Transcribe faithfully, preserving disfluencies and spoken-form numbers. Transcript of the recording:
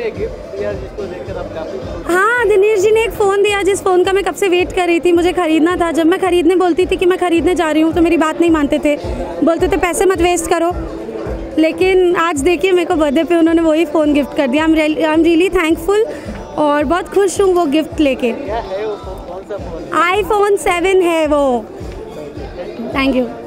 ने गिफ्ट दिया जिसको देखकर आप काफी? हाँ, दिनेश जी ने एक फ़ोन दिया जिस फ़ोन का मैं कब से वेट कर रही थी, मुझे ख़रीदना था। जब मैं ख़रीदने बोलती थी कि मैं ख़रीदने जा रही हूँ तो मेरी बात नहीं मानते थे, बोलते थे पैसे मत वेस्ट करो। लेकिन आज देखिए मेरे को बर्थडे पे उन्होंने वही फ़ोन गिफ्ट कर दिया। आई एम रियली थैंकफुल और बहुत खुश हूँ वो गिफ्ट लेके। क्या है वो फ़ोन, कौन सा फ़ोन? आई फोन सेवन है वो। Thank you.